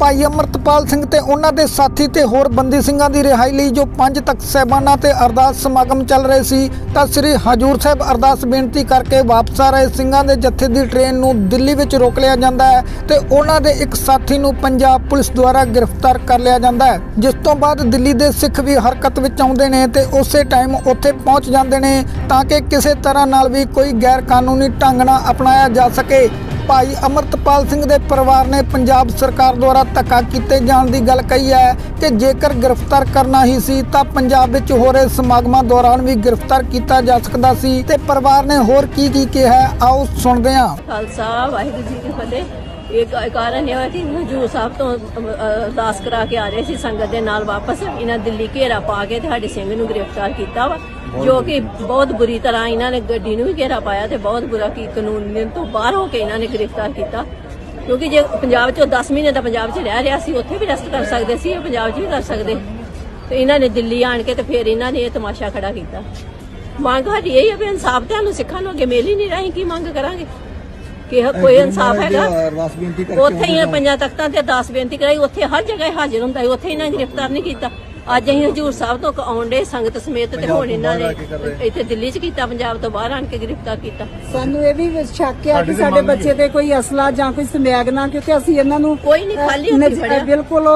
ਭਾਈ ਅਮਰਤਪਾਲ ਸਿੰਘ ਤੇ ਉਹਨਾਂ ਦੇ ਸਾਥੀ ਤੇ ਹੋਰ ਬੰਦੀ ਸਿੰਘਾਂ ਦੀ ਰਿਹਾਈ ਲਈ ਜੋ 5 ਤਖਤ ਸਾਹਿਬਾਨਾਂ ਤੇ ਅਰਦਾਸ ਸਮਾਗਮ ਚੱਲ ਰਹੇ ਸੀ ਤਾਂ ਸ੍ਰੀ ਹਜੂਰ ਸਾਹਿਬ ਅਰਦਾਸ ਬੇਨਤੀ ਕਰਕੇ ਵਾਪਸ ਆ ਰਹੇ ਸਿੰਘਾਂ ਦੇ ਜਥੇ ਦੀ ਟ੍ਰੇਨ ਨੂੰ ਦਿੱਲੀ ਵਿੱਚ ਰੋਕ ਲਿਆ ਜਾਂਦਾ ਹੈ ਤੇ ਉਹਨਾਂ ਦੇ ਇੱਕ ਸਾਥੀ ਨੂੰ ਪੰਜਾਬ ਪੁਲਿਸ ਦੁਆਰਾ ਗ੍ਰਿਫਤਾਰ ਕਰ ਲਿਆ ਜਾਂਦਾ ਹੈ, ਜਿਸ ਤੋਂ ਬਾਅਦ ਦਿੱਲੀ ਦੇ ਸਿੱਖ ਵੀ ਹਰਕਤ ਵਿੱਚ ਆਉਂਦੇ ਨੇ ਤੇ ਉਸੇ ਟਾਈਮ ਉੱਥੇ ਪਹੁੰਚ ਜਾਂਦੇ ਨੇ ਤਾਂ ਕਿ ਕਿਸੇ ਤਰ੍ਹਾਂ ਨਾਲ ਵੀ ਕੋਈ ਗੈਰ ਕਾਨੂੰਨੀ ਢੰਗ ਨਾਲ ਅਪਣਾਇਆ ਜਾ ਸਕੇ। ਭਾਈ ਅਮਰਤਪਾਲ ਸਿੰਘ ਦੇ ਪਰਿਵਾਰ ਨੇ ਪੰਜਾਬ ਸਰਕਾਰ ਦੁਆਰਾ ਧੱਕਾ ਕੀਤੇ ਜਾਣ ਦੀ ਗੱਲ ਕਹੀ ਹੈ ਕਿ ਜੇਕਰ ਗ੍ਰਿਫਤਾਰ ਕਰਨਾ ਹੀ ਸੀ ਤਾਂ ਪੰਜਾਬ ਵਿੱਚ ਹੋ ਰਹੇ ਸਮਾਗਮਾਂ ਦੌਰਾਨ ਵੀ ਗ੍ਰਿਫਤਾਰ ਕੀਤਾ ਜਾ ਸਕਦਾ ਸੀ ਤੇ ਪਰਿਵਾਰ ਨੇ ਹੋਰ ਕੀ ਕਿਹਾ ਹੈ, ਆਓ ਸੁਣਦੇ ਹਾਂ। ਖਾਲਸਾ ਵਾਹਿਗੁਰੂ ਜੀ ਕੀ ਫਤਿਹ। एक कारण यह कि हजूर साहब तो अरदास करा के आ रहे थे संगत के नाल वापस इन्हें दिल्ली घेरा पा के साडे सिंह नूं गिरफ्तार किया वा, जो कि बहुत बुरी तरह इन्होंने गड्डी नूं भी घेरा पाया तो बहुत बुरा की कानून तो बाहर होकर इन्होंने गिरफ्तार किया, क्योंकि जो पंजाब चो 10 महीने का पंजाब च रह रहा सी उत्थे भी अरेस्ट कर सकते सी, पंजाब च भी कर सकते, तो इन्होंने दिल्ली आन के तो फिर इन्होंने ये तमाशा खड़ा किया। मंग साडी यही है भी इंसाफ तो सिखां नूं अगे मिल ही नहीं रही, की मंग करांगे कि कोई इंसाफ है। उत्थे ही 5 तख्तां ते अरदास बेनती कराई, उत्थे हर जगह हाजिर हुंदा, उत्थे इन्हां गिरफ्तार नहीं किया। अज असीं हजूर साहब तो आउण डे संगत समेत ते हुण इन्हां ने इत्थे दिल्ली च कीता, पंजाब तो बाहर आण के गिरफ्तार किया। सानू ये भी शक है कि साडे बच्चे ते कोई असला जां कोई समैग ना, क्योंकि असीं इन्हां नूं कोई नहीं खाली बिल्कुल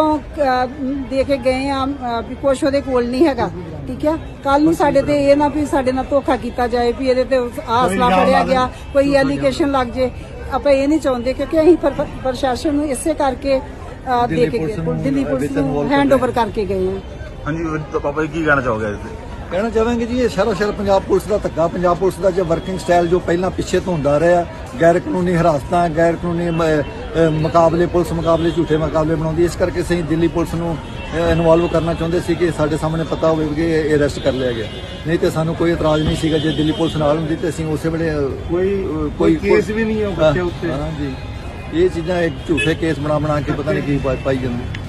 दे के गए हां भी कुछ ओहदे कोल नहीं हैगा, ठीक है। कल नूं साडे ते ये ना भी साडे नाल धोखा कीता जाए भी इहदे ते असला फड़िया गया, कोई एलीगेशन लग जाए, ਆਪਾਂ ਇਹ ਨਹੀਂ ਚਾਹੁੰਦੇ क्योंकि ਅਸੀਂ ਪ੍ਰਸ਼ਾਸਨ ਨੂੰ ਇਸੇ ਕਰਕੇ ਦੇ ਕੇ ਦਿੱਲੀ ਪੁਲਿਸ ਨੂੰ ਹੈਂਡਓਵਰ ਕਰਕੇ ਗਏ ਹਾਂ। ਹਾਂਜੀ ਪਾਪਾ ਜੀ ਕੀ ਕਹਿਣਾ ਚਾਹੋਗੇ ਇਸ ਤੇ? कहना चाहेंगे जी ये शहर पंजाब पुलिस का धक्का, पंजाब पुलिस का जो वर्किंग स्टाइल जो पहला पिछे तो होंदा रहा, गैर कानूनी हिरासत, गैर कानूनी मुकाबले, पुलिस मुकाबले झूठे मुकाबले बनाती, इस करके असीं दिल्ली पुलिस नूं इनवॉल्व करना चाहते सी कि साडे सामने पता हो कि अरेस्ट कर लिया गया, नहीं तो सानू कोई इतराज नहीं सीगा जे दिल्ली पुलिस नाल हुंदी ते असीं उसे वेले कोई केस भी नहीं है जी, ये चीज़ां झूठे केस बना के पता नहीं की पाई जांदी।